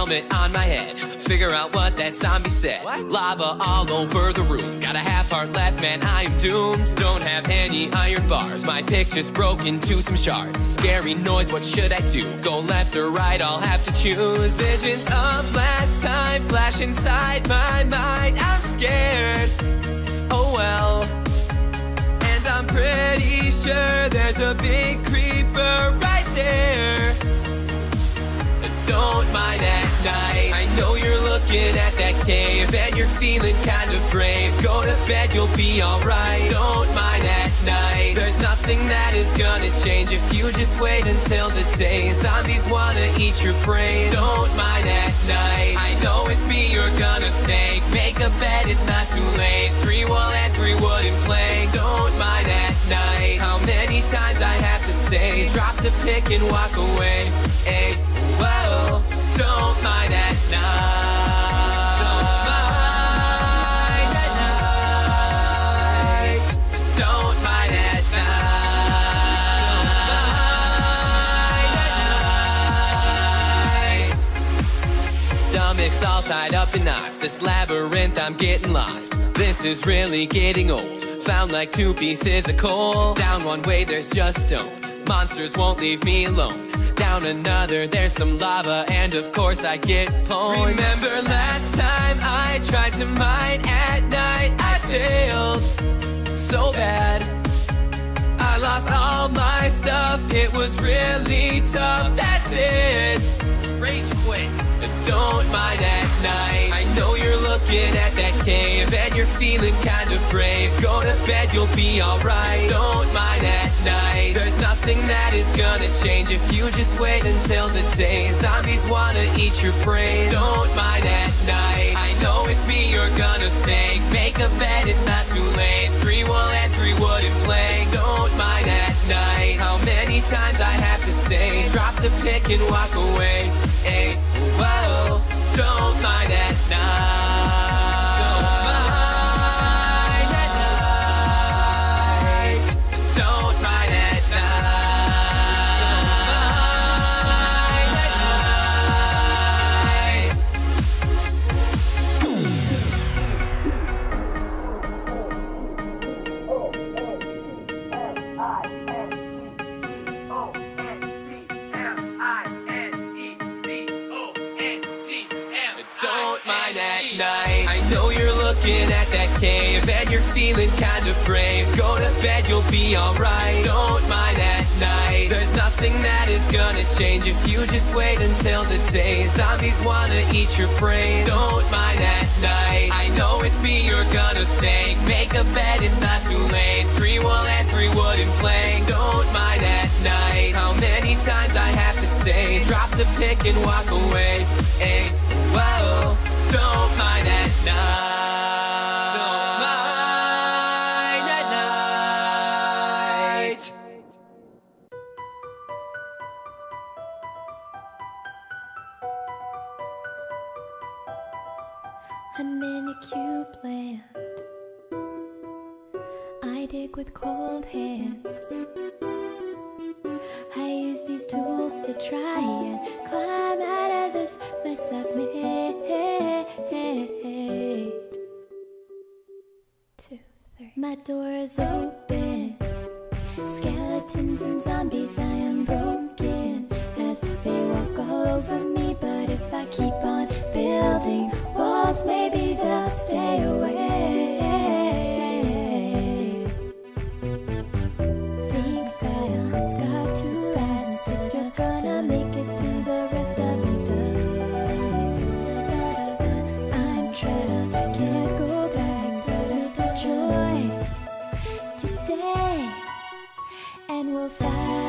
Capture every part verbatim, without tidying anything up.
helmet on my head. Figure out what that zombie said. What? Lava all over the room. Got a half heart left, man, I am doomed. Don't have any iron bars. My picture's broken to some shards. Scary noise, what should I do? Go left or right, I'll have to choose. Visions of last time flash inside my mind. I'm scared, oh well. And I'm pretty sure there's a big creeper right there. Don't mind at night. I know you're looking at that cave and you're feeling kind of brave. Go to bed, you'll be alright. Don't mind at night. There's nothing that is gonna change if you just wait until the day. Zombies wanna eat your brains. Don't mind at night. I know it's me you're gonna thank. Make a bed, it's not too late. Three wool and three wooden planks. Don't mind at night. How many times I have to say, drop the pick and walk away. Hey, whoa, don't mind at night. Don't mind at night. Don't mind at night. Stomach's all tied up in knots. This labyrinth, I'm getting lost. This is really getting old. Found like two pieces of coal. Down one way, there's just stone. Monsters won't leave me alone. Down another, there's some lava, and of course I get pwned. Remember last time I tried to mine at night? I failed so bad. I lost all my stuff, it was really tough. That's it, rage quit. Don't mind at night. I know you're looking at that cave and you're feeling kind of brave. Go to bed, you'll be alright. Don't mind at night. There's nothing that is gonna change if you just wait until the day. Zombies wanna eat your brains. Don't mind at night. I know it's me you're gonna thank. Make a bed, it's not too late. Three wool and three wooden planks. Don't mind at night. How many times I have to say, drop the pick and walk away. Hey, whoa, don't mind at night. Don't mind at night. Don't mind at night. I know you're looking at that cave and you're feeling kind of brave. Go to bed, you'll be alright. Don't mind at night. There's nothing that is gonna change if you just wait until the day. Zombies wanna eat your brains. Don't mind at night. I know it's me you're gonna thank. Make a bed, it's not too late. Three wool and three wooden planks. Don't mind at night. How many times I have to say, drop the pick and walk away. Hey, whoa, don't mind at night. Don't mind at night. I'm in a cube land. I dig with cold hands. I use these tools to try and climb out of this mess I've made. Two, three. My door is open. Skeletons and zombies, I am broken as they walk all over me. But if I keep on building walls, maybe they'll stay away. Think fast, it's got to last if you're gonna make it through the rest of the day. I'm trapped, I can't go back, but with a choice to stay, and we'll fight.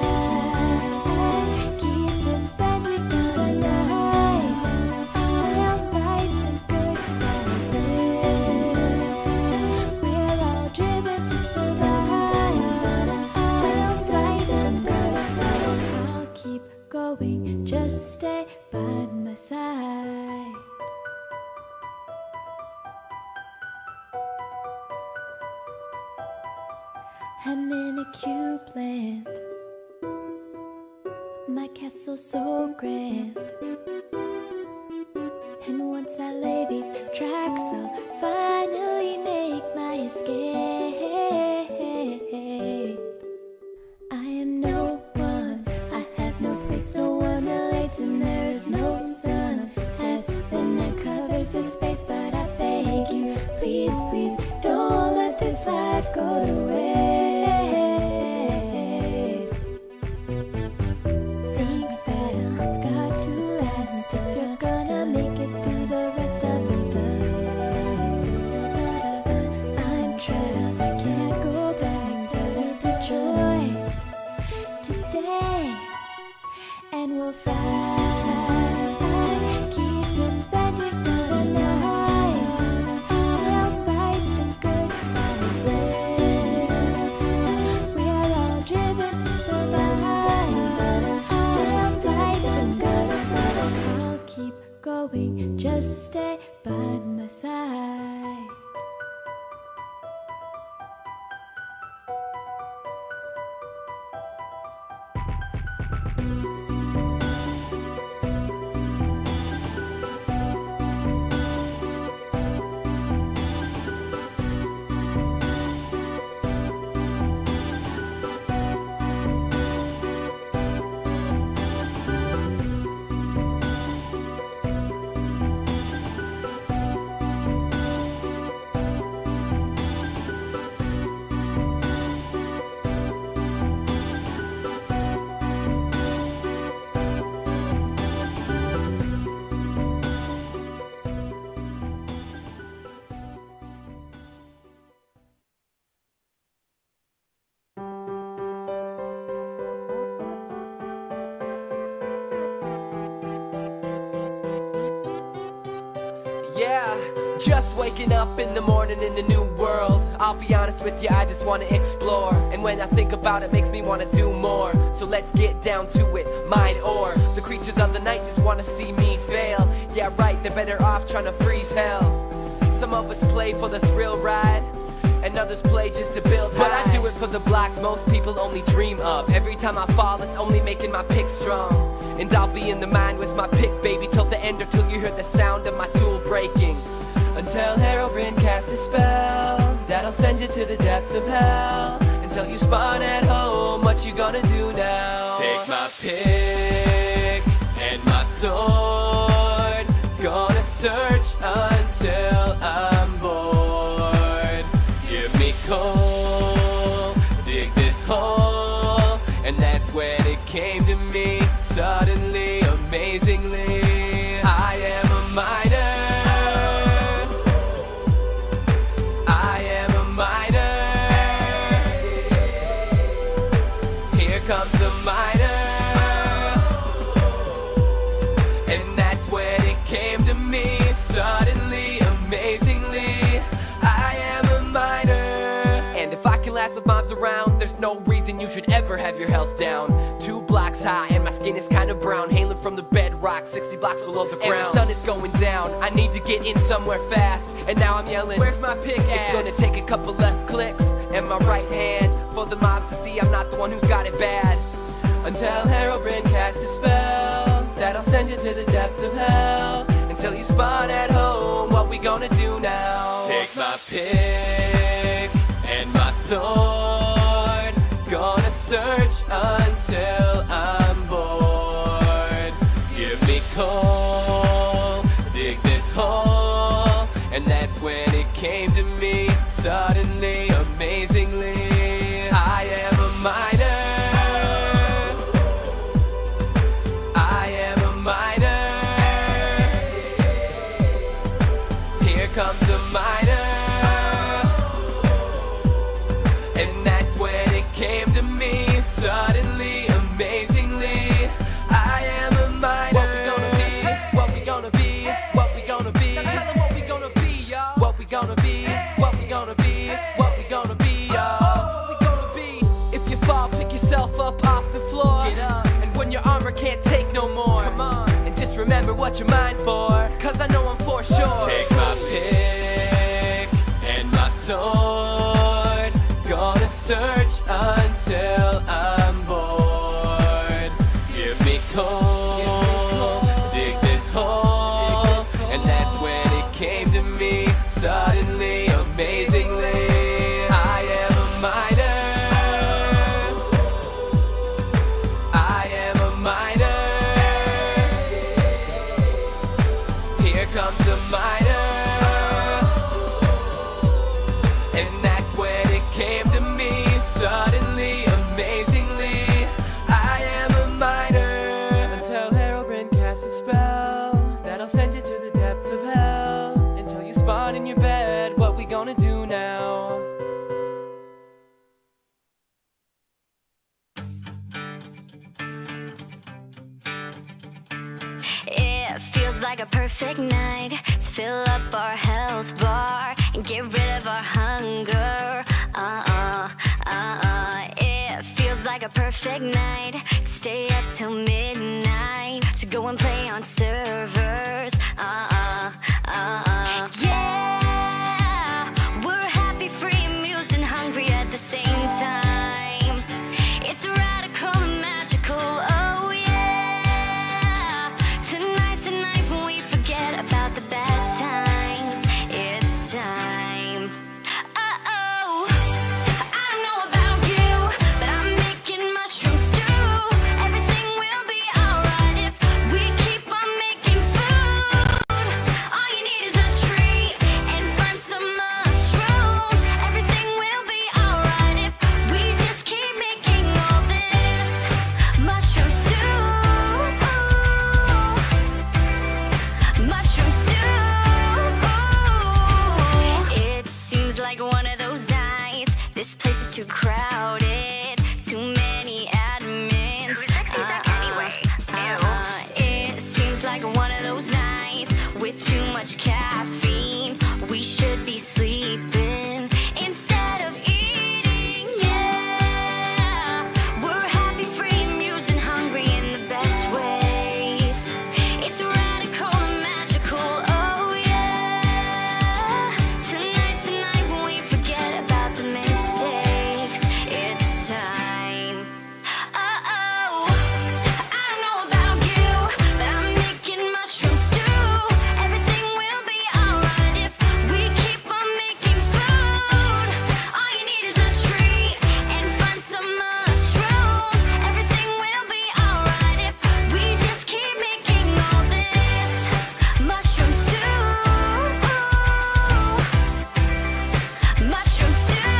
Keep defending the night. I'll fight the good fight. We're all driven to survive. I'll fight the good fight. I'll keep going, just stay by my side. I'm in a cube land. My castle so grand. once I lay these tracks, I'll finally make my escape. I am no one, I have no place, no one relates, and there is no sun as the night covers the space. But I beg you, please, please, don't let this life go to waste. Think fast, it's got to last if you're gonna make it through the rest of the day. I'm trapped, I can't go back, but with the choice to stay, and we'll fight. Keep defending for the night. We'll fight the good fight. We're all driven to survive. We'll fight the good fight. I'll keep going, just stay by my side. Yeah, just waking up in the morning in a new world. I'll be honest with you, I just want to explore. And when I think about it, makes me want to do more. So let's get down to it, mine or the creatures of the night just want to see me fail. Yeah right, they're better off trying to freeze hell. Some of us play for the thrill ride, and others play just to build high. But I do it for the blocks most people only dream of. Every time I fall, it's only making my pick strong. And I'll be in the mind with my pick, baby, till the end, or till you hear the sound of my tool breaking. Until Herobrine casts a spell that'll send you to the depths of hell. Until you spawn at home, what you gonna do now? Take my pick and my sword, gonna search until I'm bored. Give me coal, dig this hole, and that's when it came to me. Suddenly, amazingly, I am a miner. I am a miner. Here comes the miner. And that's when it came to me. Suddenly, amazingly, I am a miner. And if I can last with mobs around, there's no reason you should ever have your health down. Two blocks high and my skin is kinda brown, hailing from the bedrock, sixty blocks below the ground. And the sun is going down, I need to get in somewhere fast. And now I'm yelling, where's my pick at? It's gonna take a couple left clicks and my right hand for the mobs to see I'm not the one who's got it bad. Until Herobrine casts a spell that'll send you to the depths of hell. Until you spawn at home, what we gonna do now? Take my pick and my sword, gonna search until I'm bored. Give me coal, dig this hole, and that's when it came to me. Suddenly, amazingly, I am a miner. I am a miner. Here comes the miner. And that's when it came to me. Suddenly, amazingly, I am a miner. What we gonna be? What we gonna be? What we gonna be? Now tell them what we gonna be, y'all. What we gonna be? What we gonna be? What we gonna be, y'all. What we gonna be? If you fall, pick yourself up off the floor. Get up. And when your armor can't take no more, come on. And just remember what you're mine for, cause I know I'm for sure. Take my pick and my sword, gonna search until I'm bored. Give me coal, dig this hole, and that's And that's when it came to me, suddenly, amazingly, I am a miner. Until Herobrine casts a spell that'll send you to the depths of hell. Until you spawn in your bed, what we gonna do now? It feels like a perfect night to fill up our health bar and get rid of our hunger. Uh-uh, uh-uh. It feels like a perfect night to stay up till midnight, to go and play on servers. Uh-uh, uh-uh. Yeah, we're happy, free, amused, and hungry at the same time. It's radical and magical, oh yeah. Tonight's the night when we forget about the bad times. It's time. Uh-oh, I don't know about you, but I'm making mushroom stew. Everything will be alright if we keep on making food. All you need is a tree and find some mushrooms. Everything will be alright if we just keep making all this mushroom stew. Mushroom stew. It seems like one of those nights. This place is too crowded, too many admins. Uh, uh, it seems like one of those nights with too much caffeine. We should be sleeping instead of eating. Yeah, we're happy, free, amused, and hungry in the best ways. It's radical and magical, oh yeah. Tonight's the night when we forget about the mistakes. It's time. Uh-oh, I don't know about you, but I'm making mushroom stew. Everything will be alright if we keep on making food. All you need is a tree and find some mushrooms. Everything will be alright if we just keep making all this mushroom stew. Mushroom stew.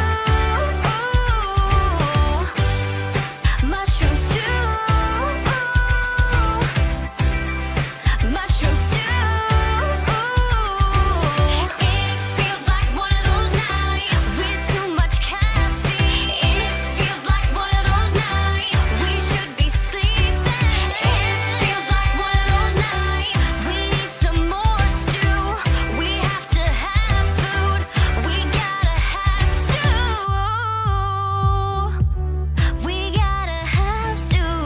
Mushroom stew. Mushroom stew. It feels like one of those nights with too much caffeine. It feels like one of those nights we should be sleeping. It feels like one of those nights we need some more stew. We have to have food. We gotta have stew. We gotta have stew.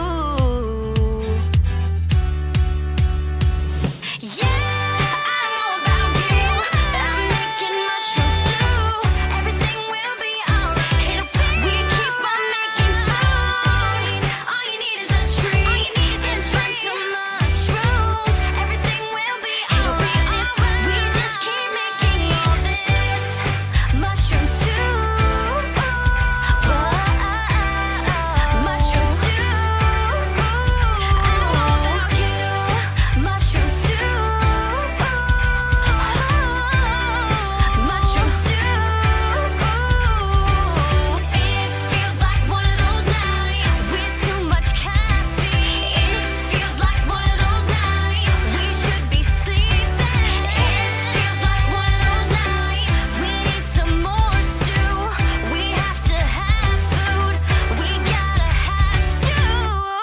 Yeah, I don't know about you, but I'm making mushroom stew. Everything will be alright if we keep on making food. All you need is a tree and find some mushrooms. Everything will be alright if we just keep making all this mushroom stew. Mushroom stew. I don't know about you, mushroom stew. Mushroom stew. It feels like one of those nights with too much caffeine. It feels like one of those nights we should be sleeping. It feels like one of those nights we need some more stew. We have to have food. We gotta have stew.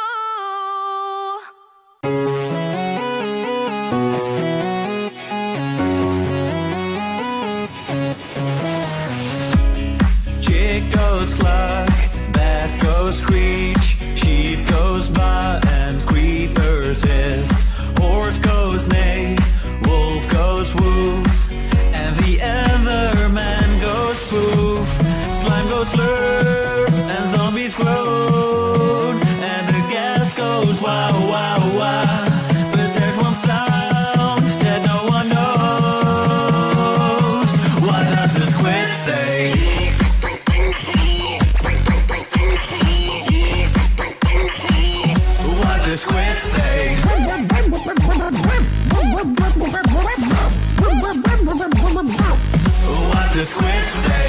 Chick goes cluck, bat goes screech, sheep goes baa, and creepers hiss. Horse goes neigh, wolf goes woof, and the other man goes poof. Slime goes slurp, and zombies groan, and the gas goes wow, wow, wow. But there's one sound that no one knows. What does the squid say? What does squid say? What does squid say?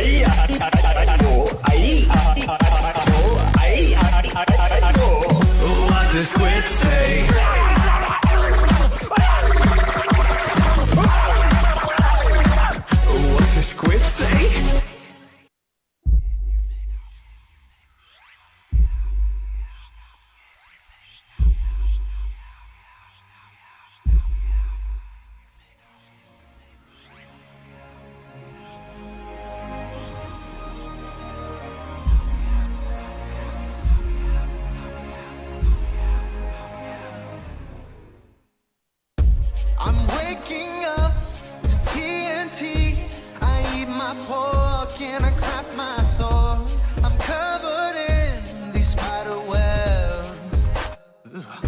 What does quit say? What does quit say? I'm waking up to T N T. I eat my pork and I craft my sword. I'm covered in these spider webs. Ugh.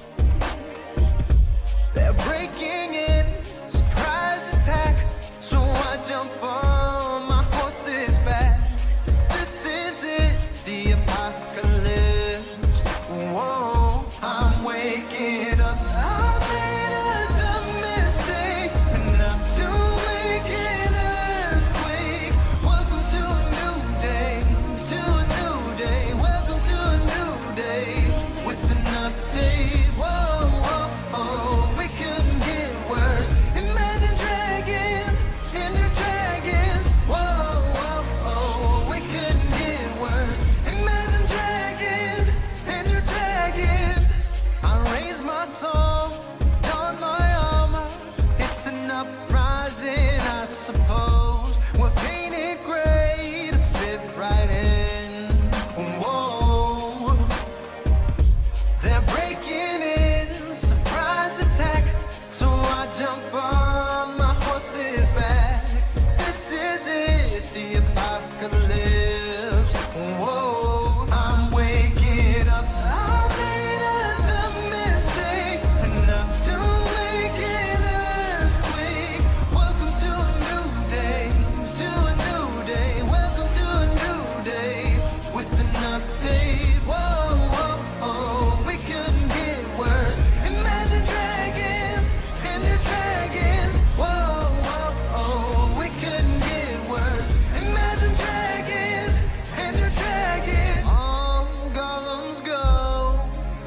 They're breaking in, surprise attack. So I jump on my horse's back. This is it, the apocalypse. Whoa, I'm waking up. I made a dumb mistake, enough to make an earthquake. Welcome to a new day, to a new day. Welcome to a new day, with an update. Whoa, whoa, oh, we couldn't get worse. Imagine dragons and their dragons. Whoa, whoa, oh, we couldn't get worse. Imagine dragons and their dragons. I raise my soul, don my armor. It's an uprising, I suppose. We're painted gray to fit right in. Whoa, they're breaking in, surprise attack. So I jump on my horse's back. This is it, the apocalypse. Whoa, I'm waking up. I made a dumb mistake, enough to make an earthquake. Welcome to a new day, to a new day. Welcome to a new day, with an update. Whoa, whoa, oh, we couldn't get worse. Imagine dragons and their dragons. Whoa, whoa, oh, we couldn't get worse. Imagine dragons and their dragons. All golems go,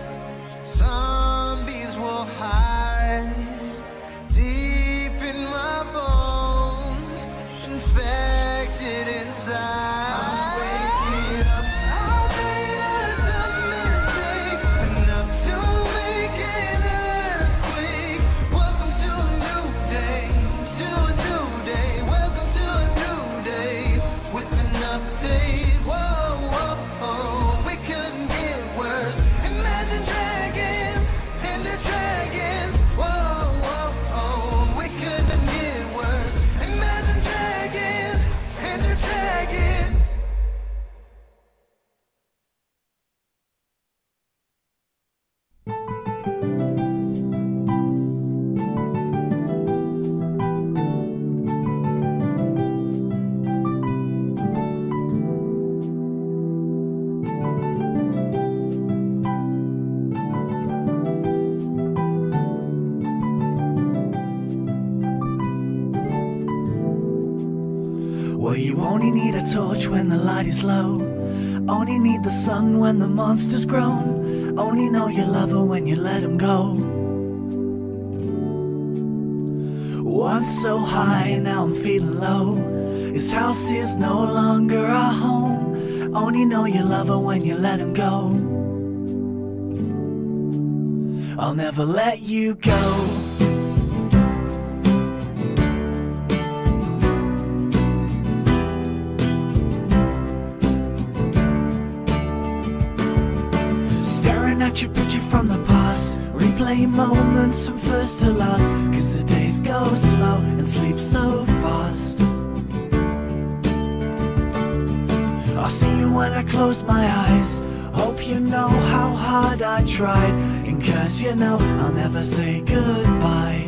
zombies will hide deep in my bones, infected inside. I'm waking up. I made a dumb mistake, enough to make an earthquake. Welcome to a new day, to a new day. Welcome to a new day, with an update. Whoa, whoa, oh, we couldn't get worse. Imagine dragons and their dragons. Whoa, whoa, oh, we couldn't get worse. Imagine dragons and their dragons. Well, you only need a torch when the light is low. Only need the sun when the monster's grown. Only know you love her when you let him go. Once so high, now I'm feeling low. His house is no longer our home. Only know you love her when you let him go. I'll never let you go. Staring at your picture from the past, replay moments from first to last. Cause the days go slow and sleep so fast. I'll see you when I close my eyes. Hope you know how hard I tried. And cause you know I'll never say goodbye.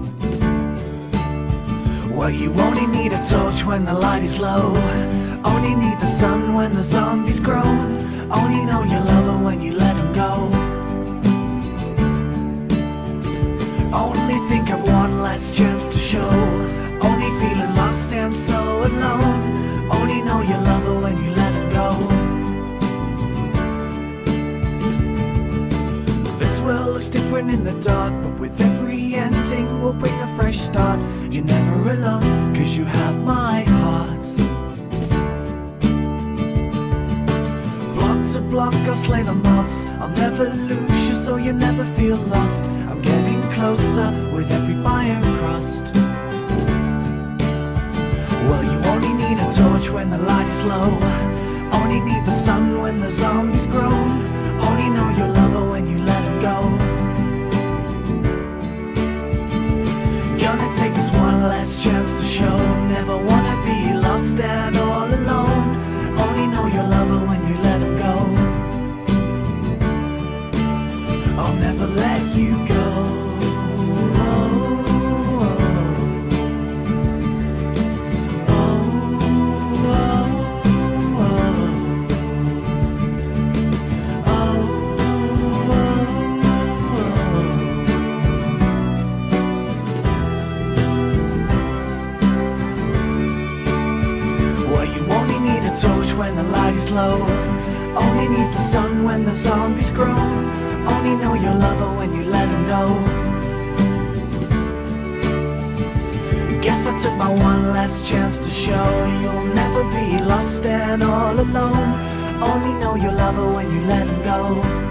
Well, you only need a torch when the light is low. Only need the sun when the zombies grown. Only know you love her when you let him go. Only think of one last chance to show. Only feeling lost and so alone. Only know you love her when you let her go. This world looks different in the dark, but with every ending we'll bring a fresh start. You're never alone, cause you have my heart. Block to block, I'll slay the mobs. I'll never lose you, so you never feel lost. I'm getting closer with every iron crossed. Well, you only need a torch when the light is low. Only need the sun when the zombies grown. Only know you love her when you let her go. Gonna take this one last chance to show. Never wanna be lost and all alone. Only know you love her when you let her go. I'll never let you go. Torch when the light is low. Only need the sun when the zombies grown. Only know you love her when you let her know. Guess I took my one last chance to show. You'll never be lost and all alone. Only know you love her when you let her go.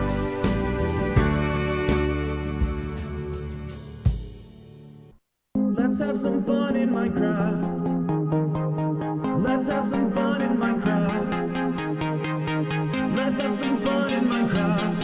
Let's have some fun in Minecraft. Let's have some fun in Minecraft. Let's have some fun in Minecraft.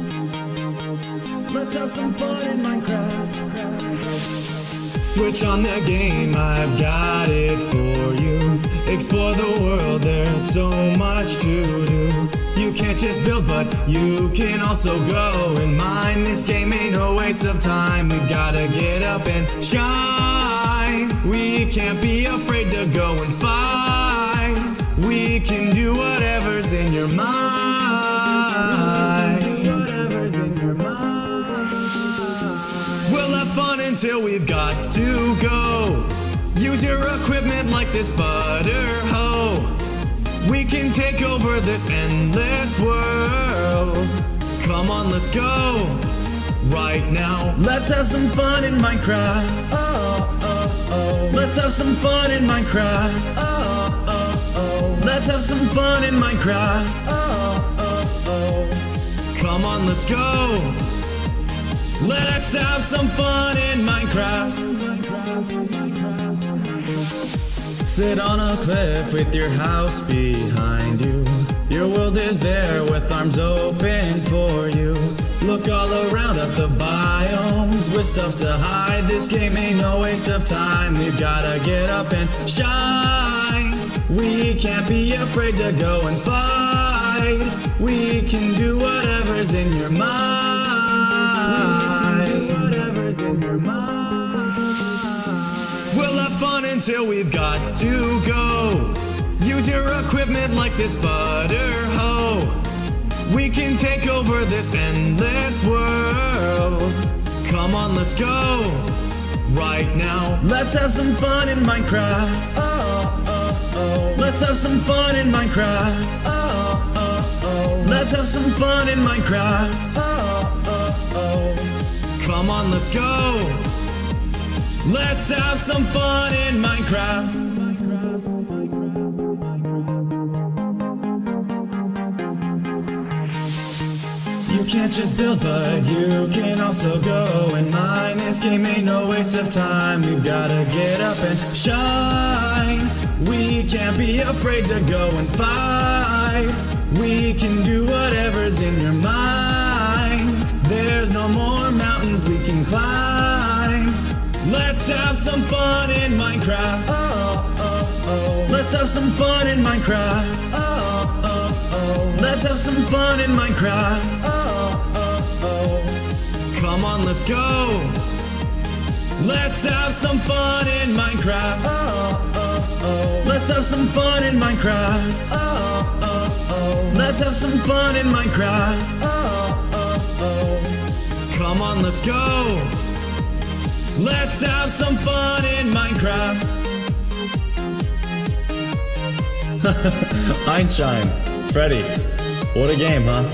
Let's have some fun in Minecraft. Switch on the game, I've got it for you. Explore the world, there's so much to do. You can't just build, but you can also go and mine. This game ain't no waste of time. We gotta get up and shine. We can't be afraid to go and fight. We can do whatever's in your mind. Whatever's in your mind. We'll have fun until we've got to go. Use your equipment like this butter hoe. We can take over this endless world. Come on, let's go. Right now, let's have some fun in Minecraft. Oh, oh, oh. Let's have some fun in Minecraft. Oh, oh, oh. Let's have some fun in Minecraft. Oh, oh, oh. Come on, let's go. Let's have some fun in Minecraft. Sit on a cliff with your house behind you. Your world is there with arms open for you. Look all around at the biomes with stuff to hide. This game ain't no waste of time. We've gotta get up and shine. We can't be afraid to go and fight. We can do whatever's in your mind. Whatever's in your mind. We'll have fun until we've got to go. Use your equipment like this butter hoe. We can take over this endless world. Come on, let's go. Right now, let's have some fun in Minecraft. Oh, oh, oh. Let's have some fun in Minecraft. Oh, oh, oh. Let's have some fun in Minecraft. Oh, oh, oh. Come on, let's go. Let's have some fun in Minecraft. You can't just build, but you can also go and mine. This game ain't no waste of time. We've gotta get up and shine. We can't be afraid to go and fight. We can do whatever's in your mind. There's no more mountains we can climb. Let's have some fun in Minecraft. Oh, oh, oh. Let's have some fun in Minecraft. Oh, oh, oh. Let's have some fun in Minecraft. Oh, oh, oh. Come on, let's go. Let's have some fun in Minecraft. Oh, oh, oh. Let's have some fun in Minecraft. Oh, oh, oh. Let's have some fun in Minecraft. Oh, oh, oh. Come on, let's go. Let's have some fun in Minecraft. Einstein, Freddy. What a game, huh?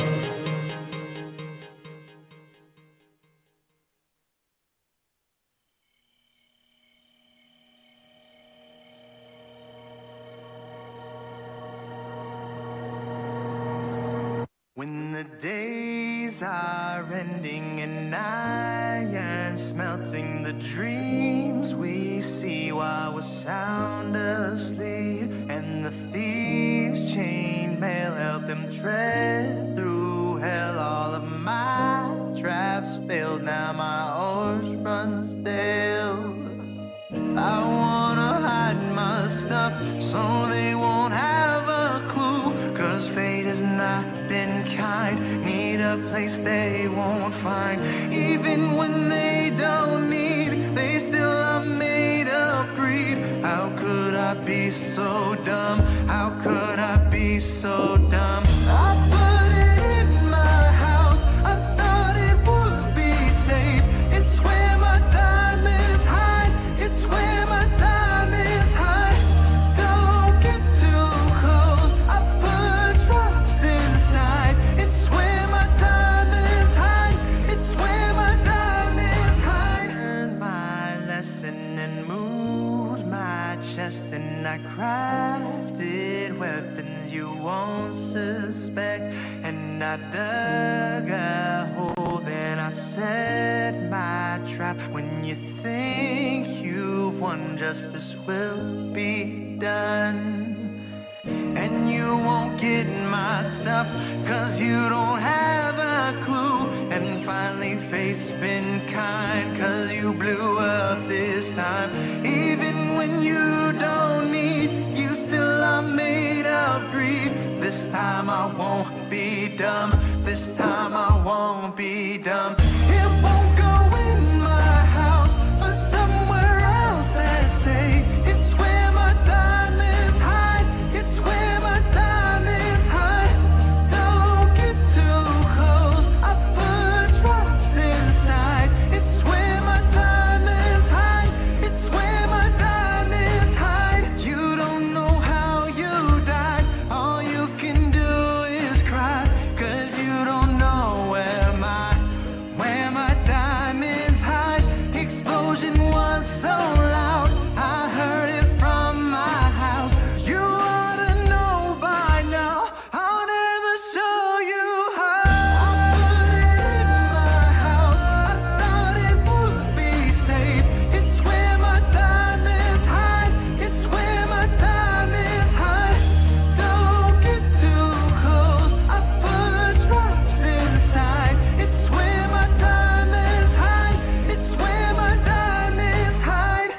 When the days are ending and iron smelting, the dreams we see while we're sound asleep, and the thieves' chain mail help them tread through hell. All of my traps failed, now my horse runs stale. I wanna hide my stuff so they won't have a clue, 'cause fate has not been kind. Need a place they won't find. Even when they don't need, they still are made of greed. How could I be so dumb? How could I be so dumb? I put it in my house, I thought it would be safe. It's where my diamonds hide. It's where my diamonds hide. Don't get too close, I put traps inside. It's where my diamonds hide. It's where my diamonds hide. Learned my lesson and moved my chest, and I crafted weapons you won't suspect. And I dug a hole, then I set my trap. When you think you've won, justice will be done. And you won't get my stuff, 'cause you don't have a clue. And finally fate's been kind, 'cause you blew up this time. Even when you don't need, you still are made of greed. This time I won't be dumb. This time I won't be dumb. It won't go in my house, but somewhere else that's safe. It's where my diamonds hide. It's where my diamonds hide. Don't get too close, I put traps inside. It's where my diamonds hide. It's where my diamonds hide. You don't know how you died. All you can do is cry, 'cause you don't know where my, where my diamonds hide. Explosion was so loud, I heard it from my house. You ought to know by now, I'll never show you how. I put it in my house, I thought it would be safe. It's where my diamonds hide. It's where my diamonds hide. Don't get too close, I put traps inside. It's where my diamonds hide. It's where my diamonds hide.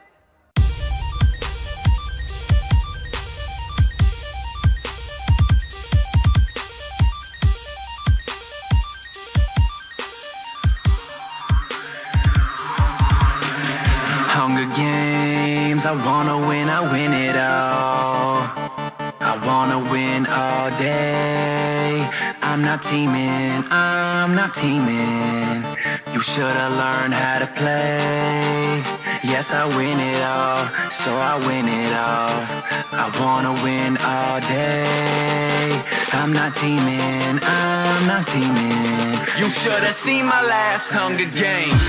Hunger Games, I wanna win, I win it all. I wanna win all day. I'm not teaming, I'm not teaming. You should've learned how to play. Yes, I win it all, so I win it all. I wanna win all day. I'm not teaming, I'm not teaming. You should've seen my last Hunger Games.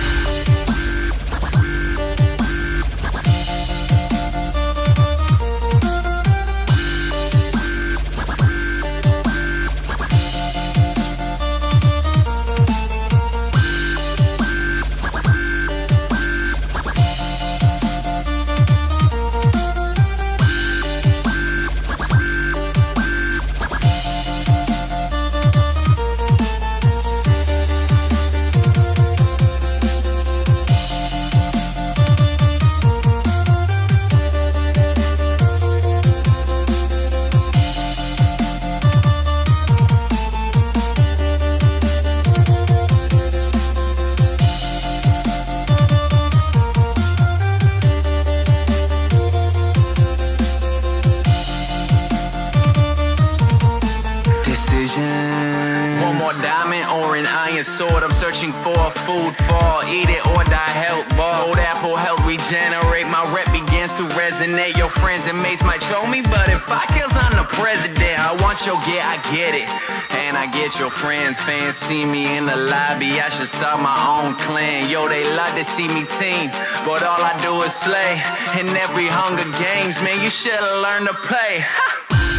One more diamond or an iron sword. I'm searching for a food for. Eat it or die, help ball. Old apple help regenerate. My rep begins to resonate. and they your friends and mates might troll me, but if I kills I'm the president, I want your get, I get it. And I get your friends, fans see me in the lobby, I should start my own clan. Yo, they love to see me team, but all I do is slay. In every Hunger Games, man, you should've learned to play. Ha!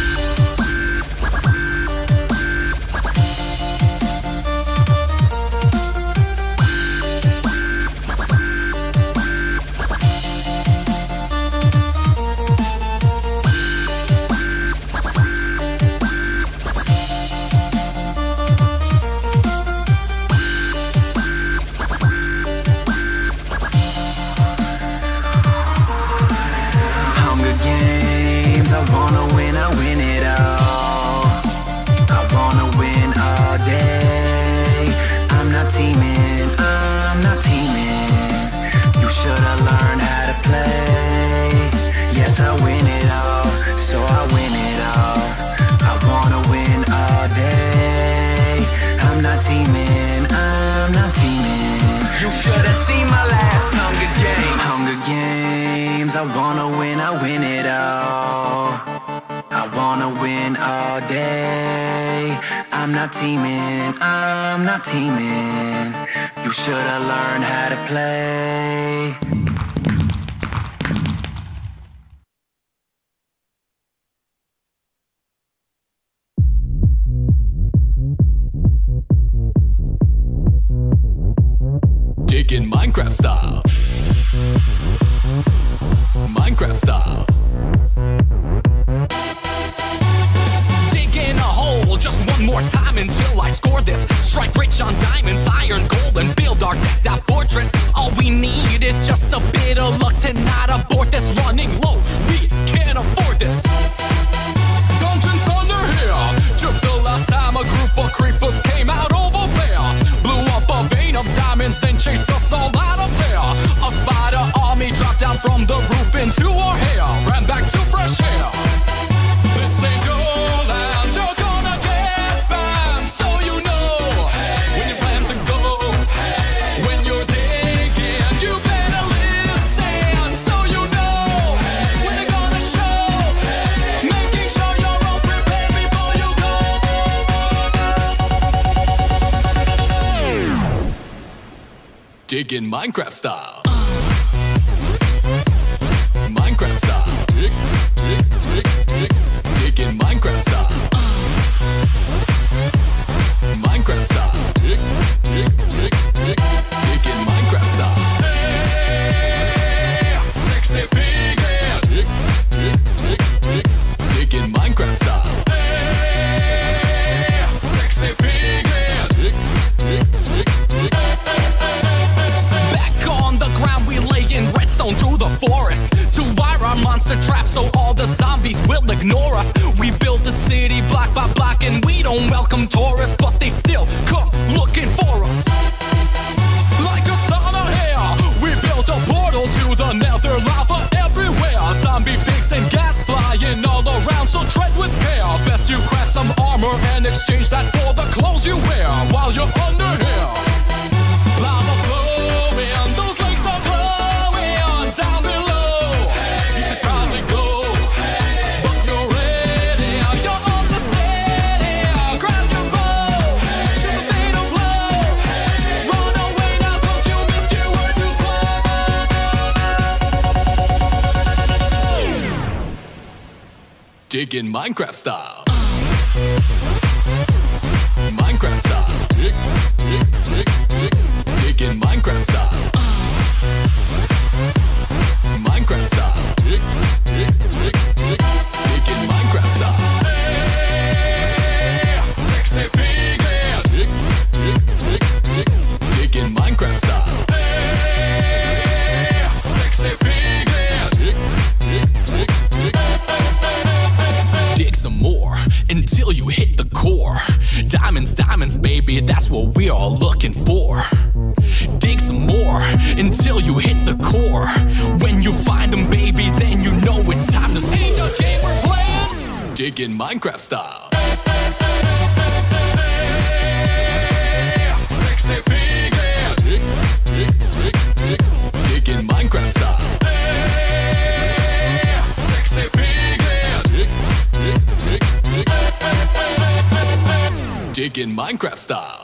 I wanna win, I win it all. I wanna win all day. I'm not teaming, I'm not teaming. You should've learned how to play. Digging Minecraft style. Minecraft style. Digging a hole just one more time until I score this. Strike rich on diamonds, iron, gold, and build our decked out fortress. All we need is just a bit of luck to not abort this. Running low, we can't afford this. Dungeons under here. Just the last time a group of creepers came out over there. Blew up a vein of diamonds, then chased us all out of there. A spider army dropped down from the roof into our hair. Ran back to fresh air. This ain't your land, you're gonna get banned. So you know, hey, when you plan to go, hey, when you're digging, you better listen. So you know, hey, when they're gonna show, hey, making sure you're all prepared before you go. Digging Minecraft style. Minecraft style. Dig, dig, dig, dig. Digging Minecraft style. Minecraft style. Dig, dig, dig, dig. Digging Minecraft style. Hey, sexy pig head. Dig, dig, dig, dig. Digging Minecraft style. Hey, sexy pig head. Dig, dig, dig, dig. Back on the ground we lay in redstone through the forest to wire our monster trap so all the zombies will ignore us. We build the city block by block and we don't welcome tourists, but they still come looking for us. Like a son of hell, we built a portal to the nether, lava everywhere. Zombie pigs and gas flying all around, so tread with care. Best you craft some armor and exchange that for the clothes you wear while you're under here. Lava flowing, those lakes are glowing down below. Hey, you should probably go, hey, but you're ready. Your arms are steady. Grab your bow, hey, shoot the fatal blow. Hey, run away now 'cause you missed, you were too slow. Digging Minecraft style. Minecraft style. Dig, dig, dig, dig. Digging Minecraft style. Minecraft style. Dig, dig, dig, dig. Digging Minecraft style. Hey, sexy pig head. Dig, dig, dig, dig. Digging Minecraft style. Hey, sexy pig head. Dig, dig, dig, dig. Dig some more until you hit the core. Diamonds, diamonds, baby, that's what we're all looking for. Dig some more until you hit the core. When you find them, baby, then you know it's time to see the game we're playing. Digging Minecraft style. Sexy pig head. Dig, dig, dig, dig. Digging Minecraft style. magic in Minecraft style.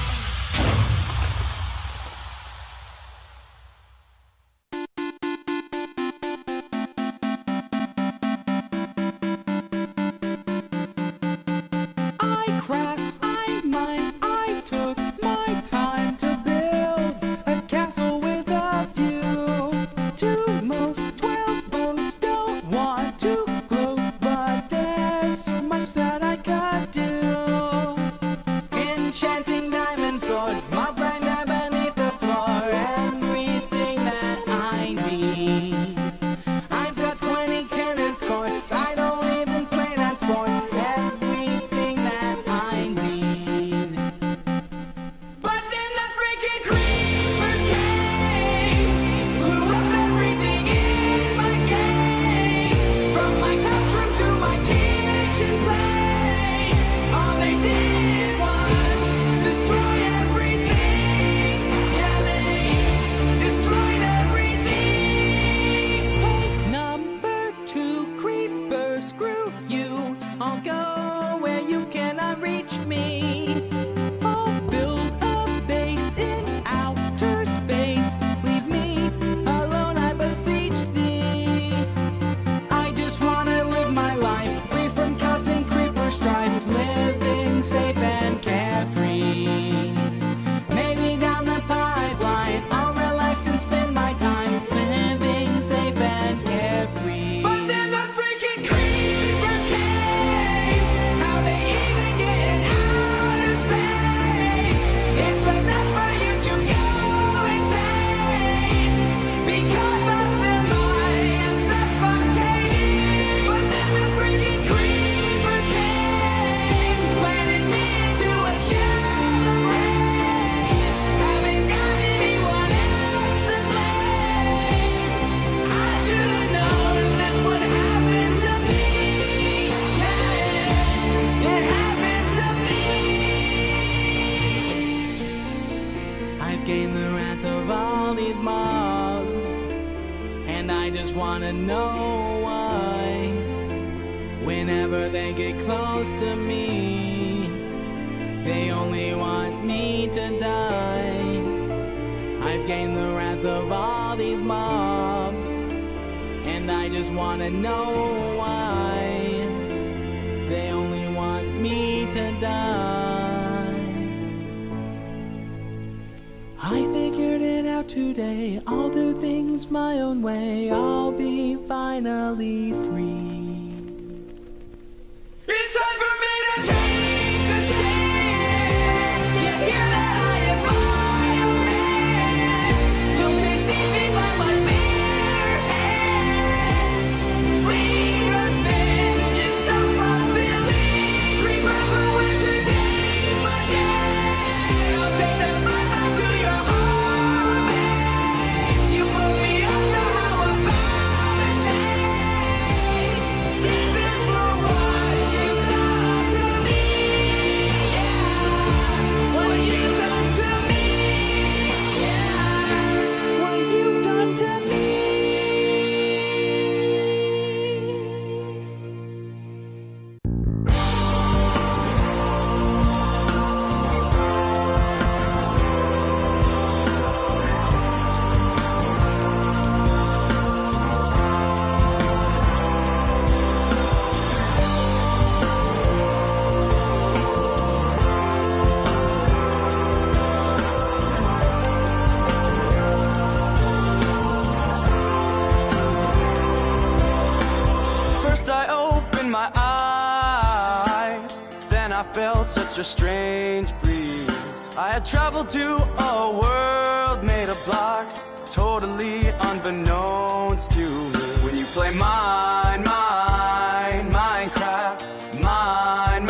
Such a strange breeze. I had traveled to a world made of blocks, totally unbeknownst to me. When you play mine, mine, Minecraft, mine,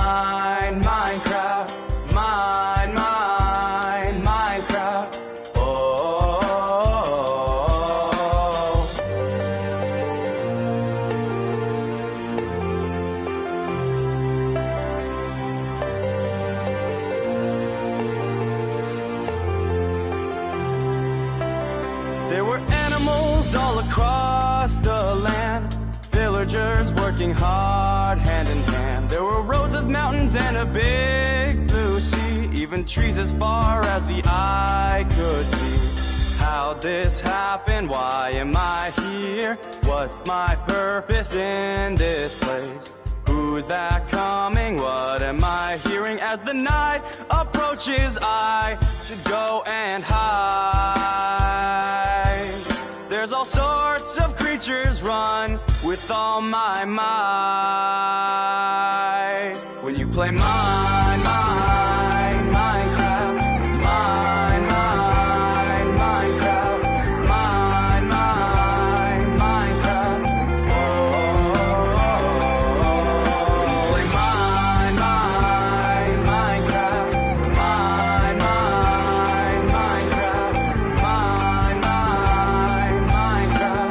mine, Minecraft, mine, mine, Minecraft. Oh, there were animals all across the land, villagers working hard hand in hand. There were roses, mountains, and a big even trees as far as the eye could see. How'd this happen? Why am I here? What's my purpose in this place? Who's that coming? What am I hearing? As the night approaches, I should go and hide. There's all sorts of creatures run with all my might. When you play mine, mine, Minecraft, mine, mine, Minecraft, mine, mine, Minecraft. Oh, when you play mine, mine, Minecraft, mine, mine, Minecraft, mine, mine, Minecraft.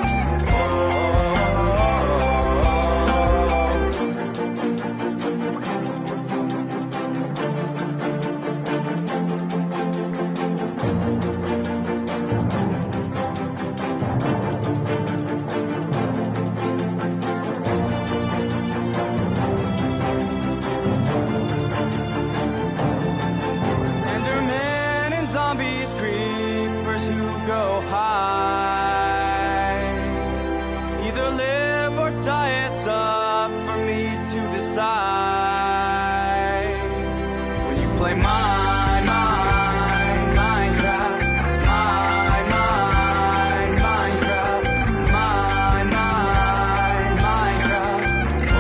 Endermen and zombies, creepers who go high. Either live or die, it's up for me to decide. When you play mine, mine, Minecraft, mine, mine, Minecraft, mine, mine, Minecraft.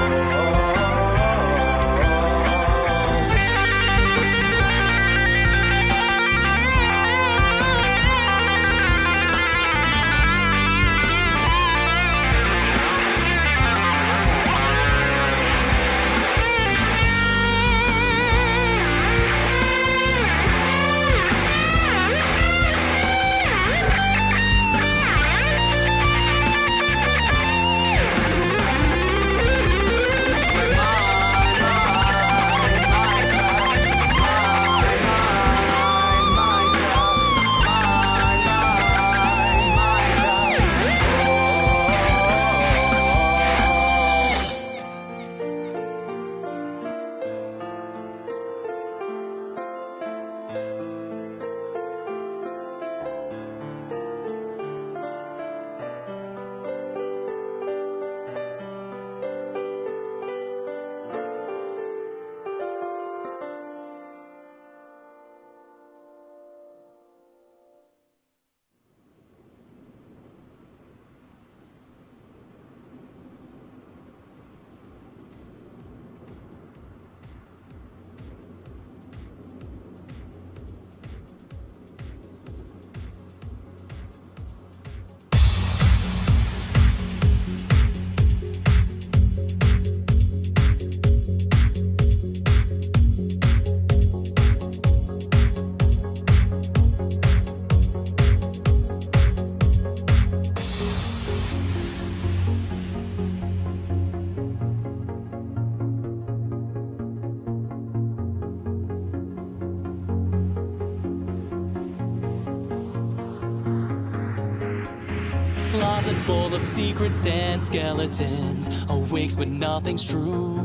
Closet full of secrets and skeletons, awakes but nothing's true.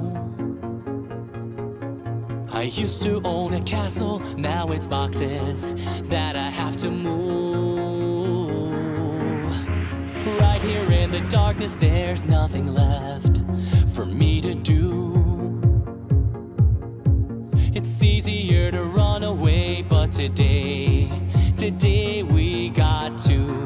I used to own a castle, now it's boxes that I have to move. Right here in the darkness, there's nothing left for me to do. It's easier to run away, but today, today we got to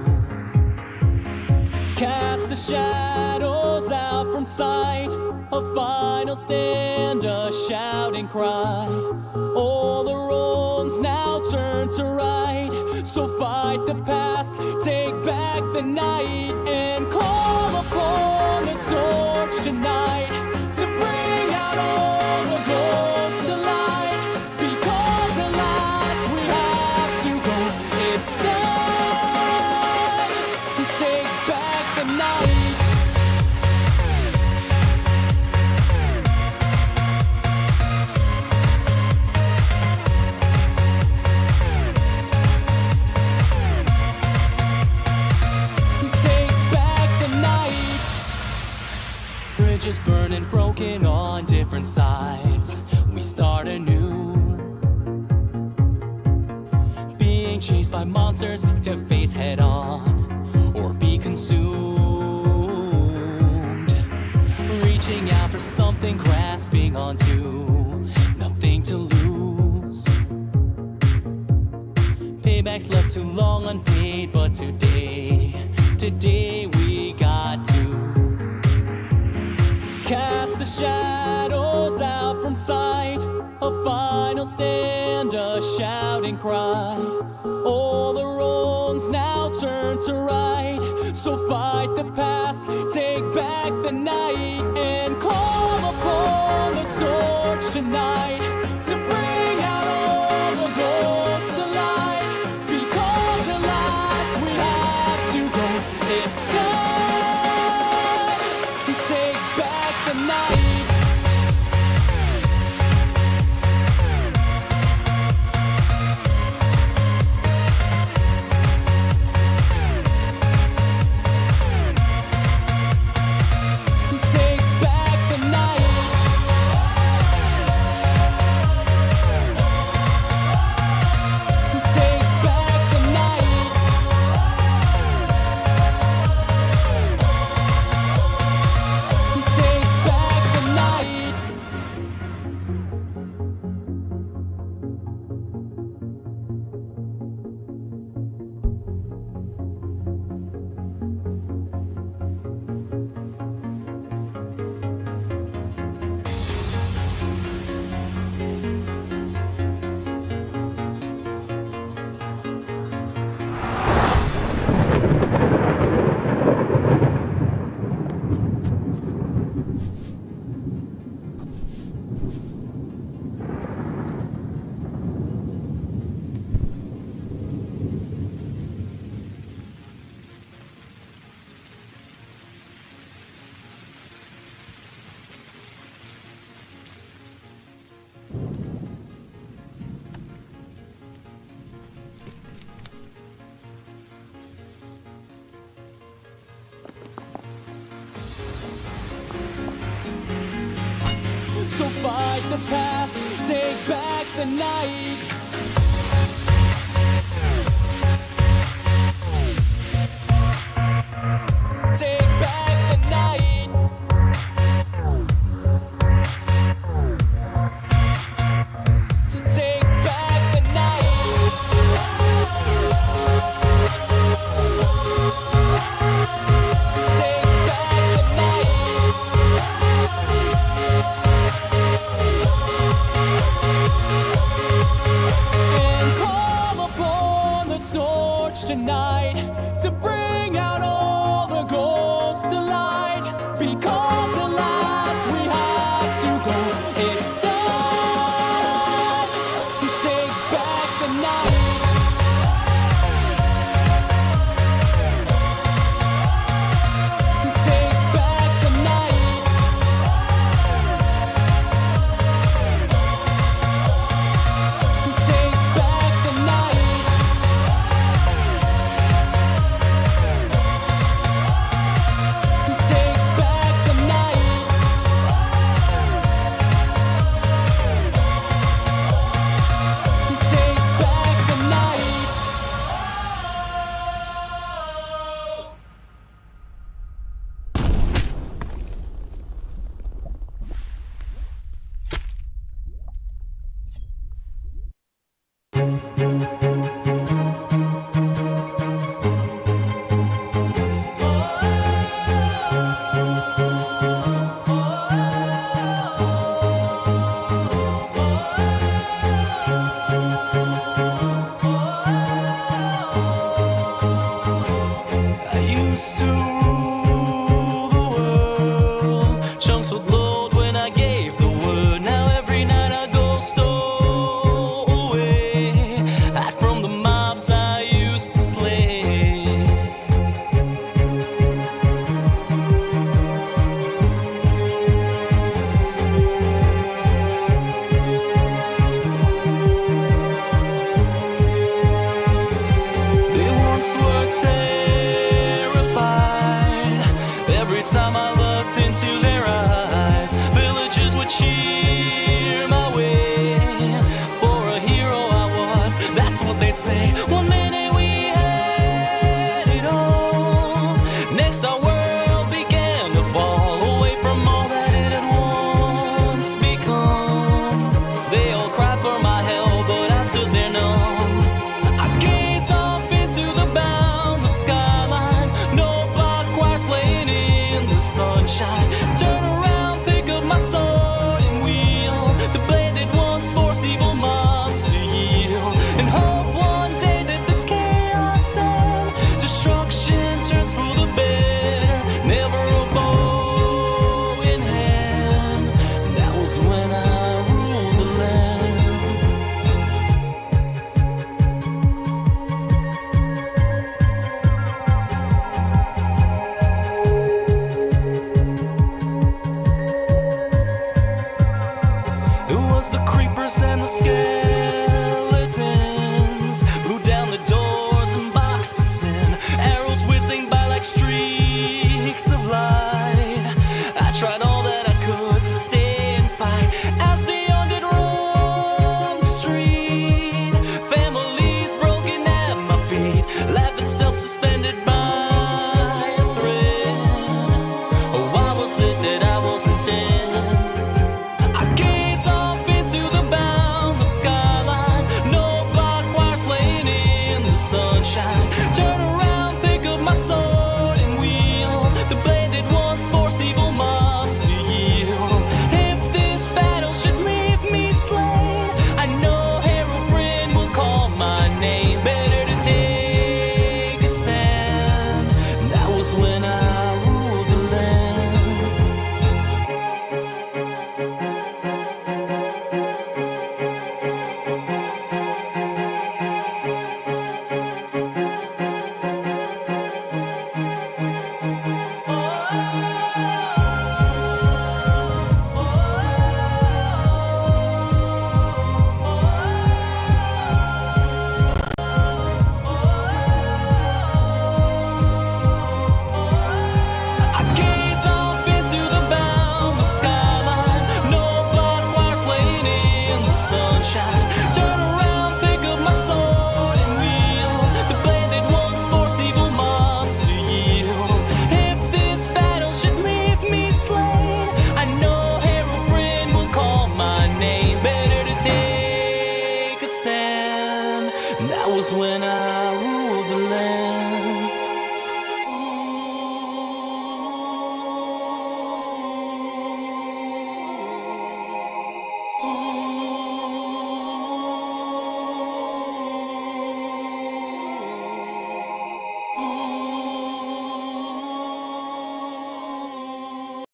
cast the shadows out from sight. A final stand, a shouting cry. All the wrongs now turn to right. So fight the past, take back the night, and call upon the torch tonight to bring out all the ghosts to light. Because alas, we have to go. It's time to take back the night. Bridges burning, broken on different sides. We start anew. monsters to face head on or be consumed. Reaching out for something, grasping onto nothing to lose. Payback's left too long unpaid, but today, today we got to cast the shadows out from sight. A final stand, a shouting cry. All the wrongs now turn to right. So fight the past, take back the night, and call upon the torch tonight to bring out all the ghosts to light. Because at last we have to go. It's time to take back the night. So fight the past, take back the night. Take back the night. To take back the night. To take back the night. And call upon the torch tonight to bring out all the ghosts to light. Because at last we have to go. It's time to take back the night. To take back the night. To take back the night. To take back the night. To take back the night. I used to rule the world. Chunks would load when I gave the word. Now every night I go stowaway. Hide from the mobs I used to slay. They once were terrified. Every time I looked into their eyes, villagers would cheer my way. For a hero I was, that's what they'd say. One minute we had bones, the creepers and the skeletons. Blew down the doors and boxed us in, arrows whizzing by like streaks of light. I tried all that I could to stay and fight as the undead roamed the street. Families broken at my feet, life itself suspended by a thread. Oh, why was it that I wasn't dead? I gaze off into the boundless skyline, no block wires playing in the sunshine. Turn around, pick up my sword and wield the blade that once forced evil mobs to yield. If this battle should leave me slain, I know Herobrine will call my name. Better to take a stand. That was when I ruled the land. I gaze off into the boundless skyline, no block wires playing in the sunshine. Turn around, pick up my sword and wield the blade that once forced evil mobs to yield. If this battle should leave me slain, I know Herobrine will call my name. Better to take a stand. That was when I ruled the land.